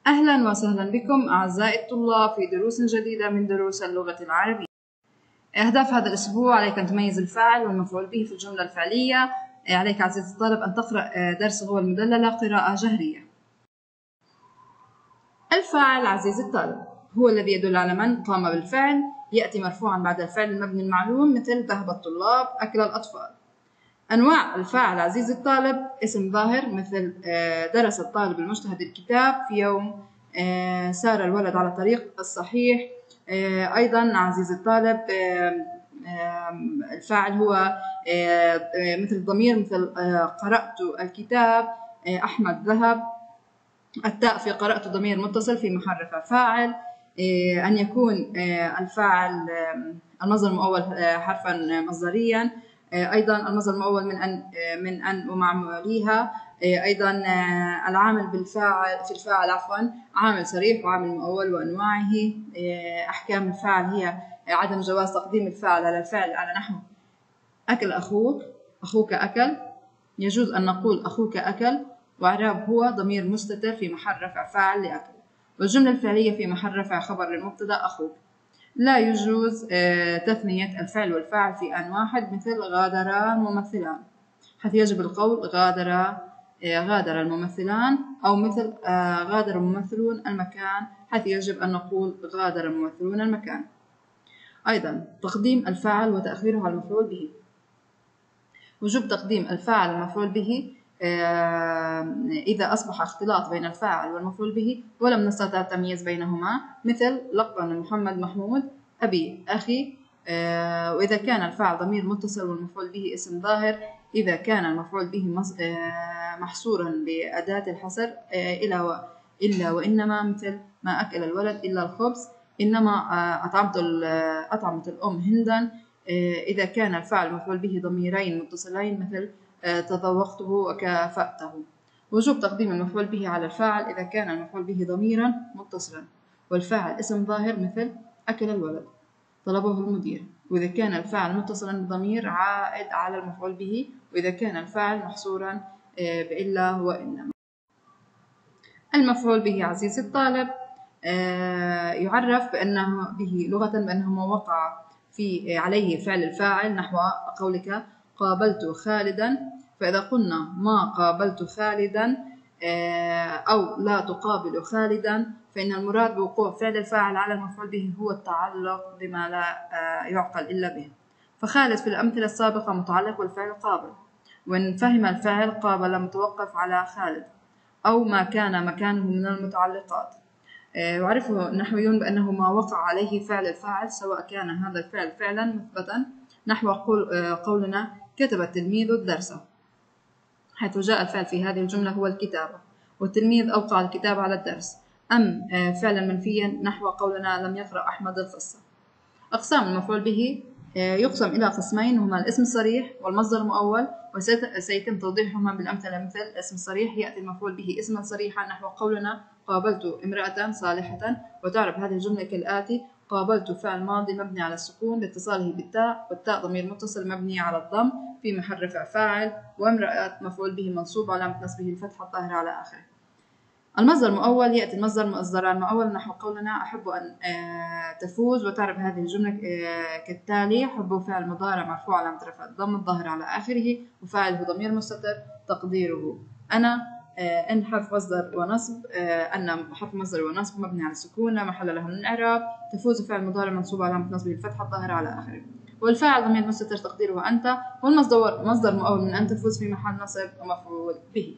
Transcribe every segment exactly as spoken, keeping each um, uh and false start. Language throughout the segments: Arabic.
أهلا وسهلا بكم أعزائي الطلاب في دروس جديدة من دروس اللغة العربية. أهداف هذا الأسبوع: عليك أن تميز الفاعل والمفعول به في الجملة الفعلية. عليك عزيزي الطالب أن تقرأ درس غوى المدللة قراءة جهرية. الفاعل عزيزي الطالب هو الذي يدل على من قام بالفعل، يأتي مرفوعا بعد الفعل المبني المعلوم مثل ذهب الطلاب، أكل الأطفال. أنواع الفاعل عزيزي الطالب: اسم ظاهر مثل درس الطالب المجتهد الكتاب في يوم، سار الولد على الطريق الصحيح. أيضا عزيزي الطالب الفاعل هو مثل الضمير مثل قرأت الكتاب، أحمد ذهب. التاء في قرأت ضمير متصل في محل رفع فاعل. أن يكون الفاعل المصدر المؤول حرفا مصدريا. أيضا المصدر المؤول من أن من أن ومعموليها. أيضا العامل بالفاعل في الفاعل عفوا عامل صريح وعامل مؤول وأنواعه. أحكام الفاعل هي عدم جواز تقديم الفاعل على الفعل على نحو أكل أخوك، أخوك أكل. يجوز أن نقول أخوك أكل، وإعراب هو ضمير مستتر في محل رفع فاعل لأكل، والجملة الفعلية في محل رفع خبر للمبتدأ أخوك. لا يجوز تثنية الفعل والفاعل في آن واحد مثل غادر الممثلان، حيث يجب القول غادر غادر الممثلان، أو مثل غادر الممثلون المكان، حيث يجب أن نقول غادر الممثلون المكان. أيضا تقديم الفاعل وتأخيره على المفعول به. وجوب تقديم الفاعل والمفعول به إذا أصبح اختلاط بين الفاعل والمفعول به ولم نستطع التمييز بينهما، مثل لقن محمد محمود، أبي أخي. وإذا كان الفاعل ضمير متصل والمفعول به اسم ظاهر، إذا كان المفعول به محصورا بأداة الحصر إلا إلا وإنما، مثل ما أكل الولد إلا الخبز، إنما أطعمت أطعمت الأم هندا. إذا كان الفاعل مفعول به ضميرين متصلين، مثل تذوقته وكافأته. وجوب تقديم المفعول به على الفاعل إذا كان المفعول به ضميرا متصلا والفاعل اسم ظاهر، مثل أكل الولد، طلبه المدير. وإذا كان الفاعل متصلا بضمير عائد على المفعول به، وإذا كان الفاعل محصورا بإلا وإنما. المفعول به عزيزي الطالب يعرف بأنه به لغة بأنه ما وقع في عليه فعل الفاعل، نحو قولك قابلت خالدا. فإذا قلنا ما قابلت خالدا أو لا تقابل خالدا، فإن المراد بوقوع فعل الفاعل على المفعول به هو التعلق بما لا يعقل إلا به. فخالد في الأمثلة السابقة متعلق بالفعل قابل، وإن فهم الفاعل قابل متوقف على خالد أو ما كان مكانه من المتعلقات. يعرفه النحويون بأنه ما وقع عليه فعل الفاعل، سواء كان هذا الفعل فعلا مثبتا، نحو قولنا كتب التلميذ الدرس، حيث جاء الفعل في هذه الجملة هو الكتابة، والتلميذ أوقع الكتاب على الدرس. أم فعلا منفيا، نحو قولنا لم يقرأ أحمد القصة. أقسام المفعول به يقسم إلى قسمين، هما الاسم الصريح والمصدر المؤول، وسيتم توضيحهما بالأمثلة. مثل الاسم الصريح يأتي المفعول به اسما صريحا، نحو قولنا قابلت امرأة صالحة، وتعرف هذه الجملة كالآتي: قابلت فعل ماضي مبني على السكون لاتصاله بالتاء، والتاء ضمير متصل مبني على الضم في محل رفع فاعل، وامرأة مفعول به منصوب علامة نصبه الفتحة الظاهرة على آخره. المصدر المؤول يأتي المصدر مصدر المؤول، نحو قولنا أحب أن تفوز، وتعرف هذه الجملة كالتالي: حب فعل مضارع مرفوع علامة رفع الضم الظاهر على آخره، وفاعله ضمير مستتر تقديره أنا. أن حرف مصدر ونصب، أن حرف مصدر ونصب مبني على السكون لا محل له من الإعراب. تفوز فعل مضارع منصوب علامة نصبه الفتحة الظاهرة على آخره، والفاعل ضمير مستتر تقديره أنت، والمصدر مصدر مؤول من أن تفوز في محل نصب ومفعول به.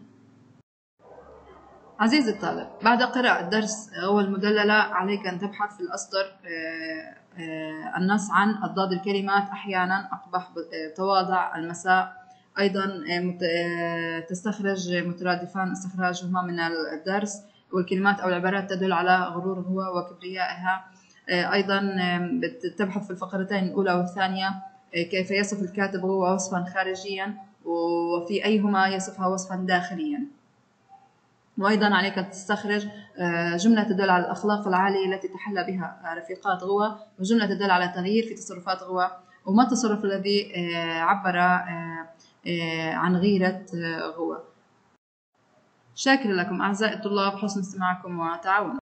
عزيزي الطالب، بعد قراءة درس غوى المدللة عليك أن تبحث في الأسطر النص عن أضداد الكلمات: أحيانا، أقبح، تواضع، المساء. أيضا تستخرج مترادفان استخراجهما من الدرس، والكلمات أو العبارات تدل على غرور هو وكبريائها. أيضا تبحث في الفقرتين الأولى والثانية كيف يصف الكاتب هو وصفا خارجيا، وفي أيهما يصفها وصفا داخليا. وأيضا عليك أن تستخرج جملة تدل على الأخلاق العالية التي تحلى بها رفيقات غوى، وجملة تدل على تغيير في تصرفات غوى، وما التصرف الذي عبر عن غيرة غوى. شاكرة لكم أعزائي الطلاب حسن استماعكم وتعاونكم.